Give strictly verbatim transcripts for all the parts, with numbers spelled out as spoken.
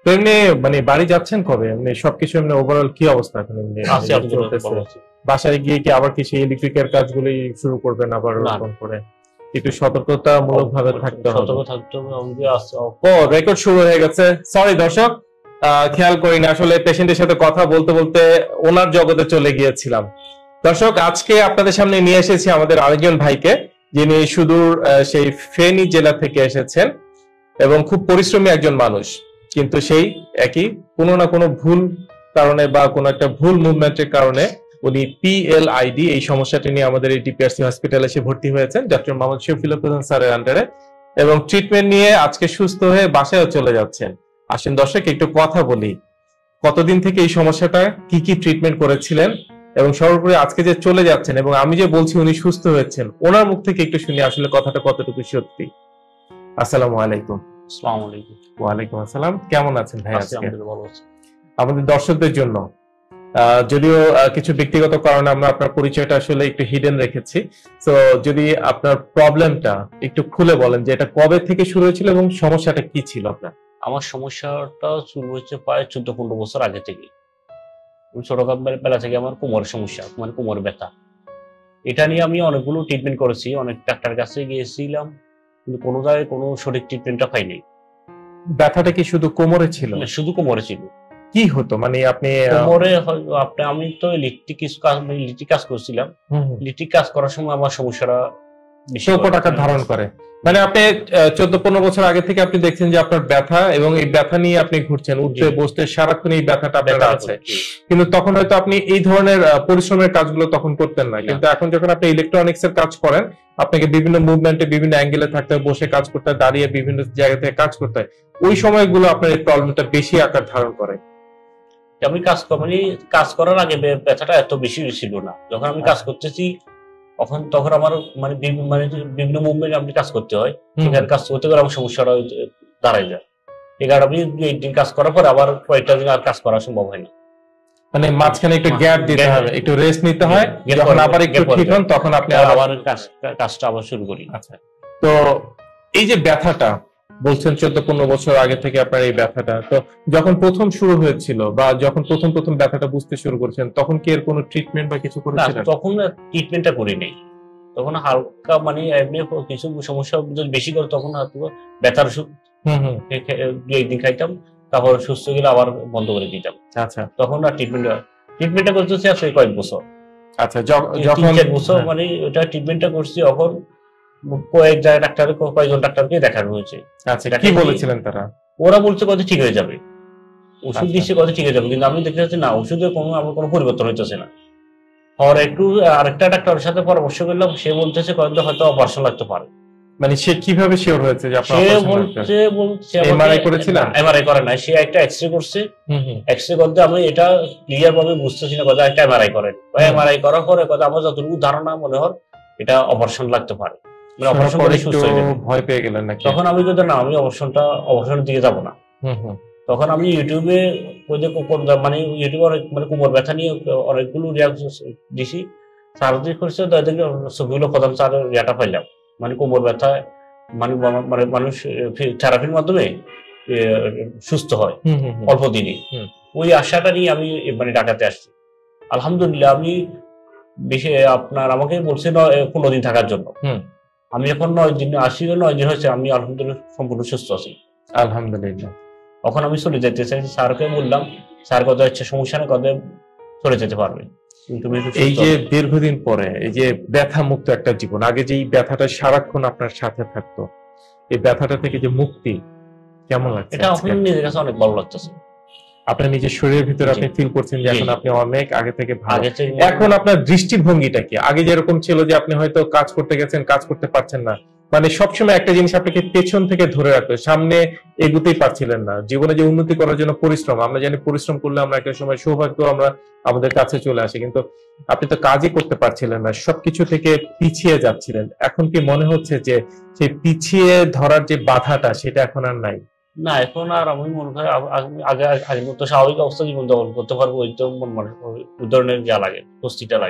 তো এমনি মানে বাড়ি যাচ্ছেন কবে? এমনি সবকিছু এমনি ওভারঅল কি অবস্থা এখন? এমনি বাসায় গিয়ে কি আবার কিছু ইলেকট্রিকের কাজগুলি শুরু করবেন আবার এরকম করে? একটু সতর্কতামূলক ভাবে থাকতে হবে। সতর্ক থাকতে হবে। ও রেকর্ড শুরু হয়ে গেছে, সরি দর্শক, খেয়াল করি না আসলে, পেশেন্টের সাথে কথা বলতে বলতে ওনার জগতে চলে গিয়েছিলাম। দর্শক, আজকে আপনাদের সামনে নিয়ে এসেছি আমাদের আরেকজন ভাইকে, যিনি সুদূর সেই ফেনী জেলা থেকে এসেছেন এবং খুব পরিশ্রমী একজন মানুষ, কিন্তু সেই একই কোনো না কোনো ভুল কারণে বা কোনো একটা ভুল মুভমেন্টের কারণে উনি পিএলআইডি এই সমস্যাটি নিয়ে আমাদের এই ডিপিআরসি হসপিটালে এসে ভর্তি হয়েছেন ডক্টর মোহাম্মদ শফিউল্লাহ প্রধান স্যারের আন্ডারে, এবং ট্রিটমেন্ট নিয়ে আজকে সুস্থ হয়ে বাসায়ও চলে যাচ্ছেন। আসেন দর্শক, একটু কথা বলি, কতদিন থেকে এই সমস্যাটা, কি কি ট্রিটমেন্ট করেছিলেন এবং সর্বোপরি আজকে যে চলে যাচ্ছেন এবং আমি যে বলছি উনি সুস্থ হয়েছেন, ওনার মুখ থেকে একটু শুনি আসলে কথাটা কতটুকু সত্যি। আসসালামু আলাইকুম। আসসালামু আলাইকুম। ওয়ালাইকুম আসসালাম। কেমন আছেন ভাই? আজকে ভালো আছি। আমাদের দর্শকদের জন্য যদিও কিছু ব্যক্তিগত কারণে আমরা আপনার পরিচয়টা আসলে একটু হিডেন রেখেছি, তো যদি আপনার প্রবলেমটা একটু খুলে বলেন যে এটা কবে থেকে শুরু হয়েছিল এবং সমস্যাটা কি ছিল আপনার? আমার সমস্যাটা শুরু হচ্ছে প্রায় চোদ্দ পনেরো বছর আগে থেকে। ছোটবেলা বেলা থেকে আমার কোমরের সমস্যা, মানে কোমর ব্যথা। এটা নিয়ে আমি অনেকগুলো ট্রিটমেন্ট করেছি, অনেক ডাক্তার কাছে গিয়েছিলাম, কিন্তু কোনো জায়গায় কোনো সঠিক ট্রিটমেন্টটা পাইনি। ব্যথাটা কি শুধু কোমরে ছিল? শুধু কোমরে ছিল। কি হতো মানে আপনি? কোমরে আপনি আমি তো ইলেকট্রিক কাজ ইলেকট্রিক কাজ করছিলাম, ইলেকট্রিক কাজ করার সময় আমার সমস্যাটা সংকট আকার ধারণ করে। মানে আপনি চোদ্দ পনেরো বছর আগে থেকে আপনি দেখছেন যে আপনার ব্যথা এবং এই ব্যথা নিয়ে আপনি ঘুরছেন, উঠতে বসতে সারাক্ষণ এই ব্যথাটা আপনার আছে, কিন্তু তখন হয়তো আপনি এই ধরনের পরিশ্রমের কাজগুলো তখন করতেন না। কিন্তু এখন যখন আপনি ইলেকট্রনিক্স এর কাজ করেন, আপনাকে বিভিন্ন মুভমেন্টে বিভিন্ন অ্যাঙ্গেলে থাকতে হয়, বসে কাজ করতে হয়, দাঁড়িয়ে বিভিন্ন জায়গা থেকে কাজ করতে হয়, ওই সময়গুলো আপনার এই প্রবলেমটা বেশি আকার ধারণ করে। আমি কাজ মানে কাজ করার আগে ব্যথাটা এত বেশি ছিল না, যখন আমি কাজ করতেছি তখন তখন আমার মানে মানে বিভিন্ন মুভমেন্ট আপনি কাজ করতে হয়, সেখানে কাজ করতে গেলে আমার সমস্যাটা দাঁড়াই যায়। এই কারণে আমি একদিন কাজ করার পর আবার কয়েকটা দিন আর কাজ করা সম্ভব হয় না, মানে মাঝখানে একটু গ্যাপ দিতে হবে, একটু রেস্ট নিতে হয়, যখন আবার একটু ঠিক হন তখন আপনি আবার কাজটা আবার শুরু করি। আচ্ছা, তো এই যে ব্যথাটা বলছেন চোদ্দ পনেরো বছর আগে থেকে আপনার এই ব্যথাটা, তো যখন প্রথম শুরু হয়েছিল বা যখন প্রথম প্রথম ব্যথাটা বুঝতে শুরু করেছেন, তখন কি এর কোনো ট্রিটমেন্ট বা কিছু করেছিলেন? তখন ট্রিটমেন্টটা করি নাই, তখন হালকা মানে এমনি কিছু সমস্যা যদি বেশি করে তখন হয়তো ব্যথার ওষুধ দু একদিন খাইতাম, তারপর সুস্থ গেলে আবার বন্ধ করে দিতাম। আচ্ছা, তখন আর ট্রিটমেন্ট ট্রিটমেন্টটা করতেছি আসলে কয়েক বছর। আচ্ছা, যখন চার বছর মানে ওটা ট্রিটমেন্টটা করছি, তখন কয়েক জায়গায় ডাক্তার কয়েকজন ডাক্তারকে দেখানো হয়েছে। আচ্ছা, কি বলেছিলেন তারা? ওরা বলছে কত ঠিক হয়ে যাবে, ওষুধ দিচ্ছে কত ঠিক হয়ে যাবে, কিন্তু আমি দেখতে পাচ্ছি না, ওষুধের কোনো আমার কোনো পরিবর্তন হইতেছে না। আর একটু আরেকটা ডাক্তারের সাথে পরামর্শ করলাম, সে বলতেছে কয়েকদিন হয়তো অপারেশন লাগতে পারে। মানে সে কিভাবে শিওর হয়েছে যে আপনার সে বলছে বলছে এমআরআই করেছিলেন? এমআরআই করে না, সে একটা এক্সরে করছে, এক্সরে করতে আমি এটা ক্লিয়ার ভাবে বুঝতেছি না, কথা একটা এমআরআই করেন। এমআরআই করার পরে কথা আমার যতটুকু ধারণা মনে হয় এটা অপারেশন লাগতে পারে, মানে অপারেশন করে সুস্থ হয়ে যাবে। ভয় পেয়ে গেলেন নাকি? তখন আমি যদি না, আমি অপারেশনটা অপারেশনের দিকে যাব না। তখন আমি ইউটিউবে মানে ইউটিউবে অনেক মানে কোমর ব্যথা নিয়ে অনেকগুলো রিয়াকশন দিছি, সার্জারি করছে, তাদেরকে ছবিগুলো প্রথম স্যার ইয়াটা পাইলাম, মানে কোমর ব্যথা মানে মানে মানুষ থেরাপির মাধ্যমে সুস্থ হয় অল্প দিনে, ওই আশাটা নিয়ে আমি মানে ঢাকাতে আসছি। আলহামদুলিল্লাহ আমি বেশি আপনার আমাকে বলছে পনেরো দিন থাকার জন্য, আমি এখন নয় দিন আসি, নয় দিন হয়েছে, আমি আলহামদুলিল্লাহ সম্পূর্ণ সুস্থ আছি আলহামদুলিল্লাহ। তখন আমি চলে যেতে চাই, স্যারকে বললাম, স্যার কথা হচ্ছে সমস্যা নেই, কথা চলে যেতে পারবে। এই যে দীর্ঘদিন পরে এই যে ব্যথা মুক্ত একটা জীবন, আগে যে ব্যথাটা সারাক্ষণ আপনার সাথে থাকতো, এই ব্যথাটা থেকে যে মুক্তি কেমন লাগছে? এটা এখন নিজের কাছে অনেক ভালো লাগতেছে। আপনার নিজের শরীরের ভিতরে আপনি ফিল করছেন যে এখন আপনি অনেক আগে থেকে ভালো। এখন আপনার দৃষ্টিভঙ্গিটা কি? আগে যেরকম ছিল যে আপনি হয়তো কাজ করতে গেছেন, কাজ করতে পারছেন না, মানে সবসময় একটা জিনিস আপনাকে পেছন থেকে ধরে রাখতো, সামনে এগুতেই পারছিলেন না। জীবনে যে উন্নতি করার জন্য পরিশ্রম, আমরা জানি পরিশ্রম করলে আমরা একটা সময় সৌভাগ্য আমরা আমাদের কাছে চলে আসে, কিন্তু আপনি তো কাজই করতে পারছিলেন না, সবকিছু থেকে পিছিয়ে যাচ্ছিলেন। এখন কি মনে হচ্ছে যে সেই পিছিয়ে ধরার যে বাধাটা সেটা এখন আর নাই? না, এখন আর আমি মনে হয় আগে আগের মতো স্বাভাবিক অবস্থা জীবন যাপন করতে পারবো, ওই তো মন মানে ওই ধরনের যা লাগে স্বস্তিটা লাগে।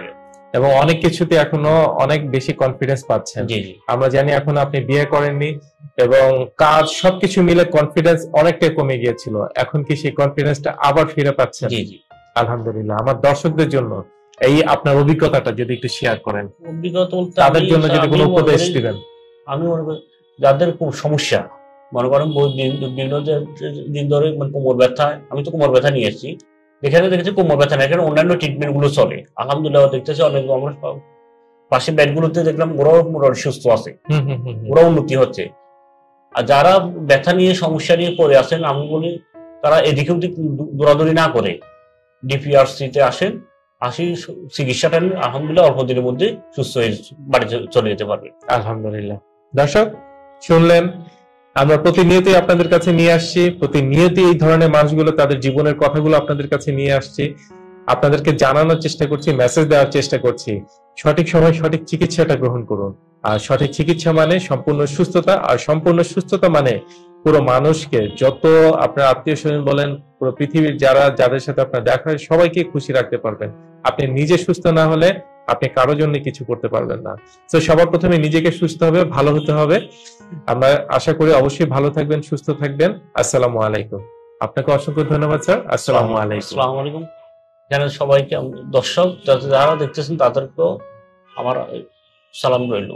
এবং অনেক কিছুতে এখনো অনেক বেশি কনফিডেন্স পাচ্ছেন। আমরা জানি এখন আপনি বিয়ে করেননি এবং কাজ সবকিছু মিলে কনফিডেন্স অনেকটাই কমে গিয়েছিল, এখন কি সেই কনফিডেন্সটা আবার ফিরে পাচ্ছেন? আলহামদুলিল্লাহ। আমার দর্শকদের জন্য এই আপনার অভিজ্ঞতাটা যদি একটু শেয়ার করেন, অভিজ্ঞতা তাদের জন্য যদি কোনো উপদেশ দিবেন। আমি মনে করি যাদের খুব সমস্যা, মনে করেন দিন ধরে কোমর ব্যথা, আমি তো কোমর ব্যথা নিয়ে এসেছি, এখানে দেখেছি কোমর ব্যথা না, এখানে অন্যান্য ট্রিটমেন্ট গুলো চলে আলহামদুলিল্লাহ। দেখতেছি অনেক আমরা পাশে বেড গুলোতে দেখলাম ওরাও মোটামুটি সুস্থ আছে, ওরা উন্নতি হচ্ছে। আর যারা ব্যথা নিয়ে সমস্যা নিয়ে পড়ে আছেন, আমি বলি তারা এদিকে ওদিক দৌড়াদৌড়ি না করে ডিপিআরসিতে আসেন, আসি চিকিৎসাটা নিয়ে আলহামদুলিল্লাহ অল্প দিনের মধ্যে সুস্থ হয়ে বাড়ি চলে যেতে পারবে আলহামদুলিল্লাহ। দর্শক শুনলেন, আমরা প্রতিনিয়তই আপনাদের কাছে নিয়ে আসছি, প্রতিনিয়তই এই ধরনের মানুষগুলো তাদের জীবনের কথাগুলো আপনাদের কাছে নিয়ে আসছি, আপনাদেরকে জানানোর চেষ্টা করছি, মেসেজ দেওয়ার চেষ্টা করছি। সঠিক সময় সঠিক চিকিৎসাটা গ্রহণ করুন। আর সঠিক চিকিৎসা মানে সম্পূর্ণ সুস্থতা, আর সম্পূর্ণ সুস্থতা মানে পুরো মানুষকে, যত আপনার আত্মীয় স্বজন বলেন, পুরো পৃথিবীর যারা যাদের সাথে আপনার দেখা হয় সবাইকে খুশি রাখতে পারবেন। আপনি নিজে সুস্থ না হলে আপনি কারো জন্য কিছু করতে পারবেন না। তো সবার প্রথমে নিজেকে সুস্থ হবে, ভালো হতে হবে। আমরা আশা করি অবশ্যই ভালো থাকবেন, সুস্থ থাকবেন। আসসালামু আলাইকুম। আপনাকে অসংখ্য ধন্যবাদ স্যার। আসসালামু আলাইকুম। আসসালামু আলাইকুম। জানেন সবাইকে, দর্শক যারা দেখতেছেন তাদেরকেও আমার সালাম রইল।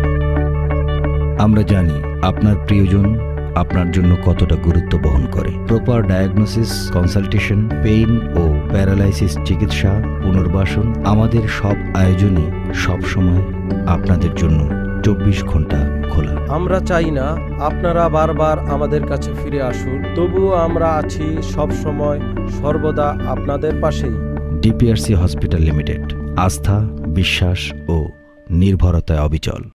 আমরা জানি আপনার প্রিয়জন আপনার জন্য কতটা গুরুত্ব বহন করে। প্রপার ডায়াগনোসিস, কনসালটেশন, পেইন ও প্যারালাইসিস চিকিৎসা, পুনর্বাসন, আমাদের সব আয়োজনই সব সময় আপনাদের জন্য চব্বিশ ঘন্টা খোলা। আমরা চাই না আপনারা বারবার আমাদের কাছে ফিরে আসুন, তবুও আমরা আছি সব সময় সর্বদা আপনাদের পাশেই। ডিপিআরসি হসপিটাল লিমিটেড, আস্থা, বিশ্বাস ও নির্ভরতায় অবিচল।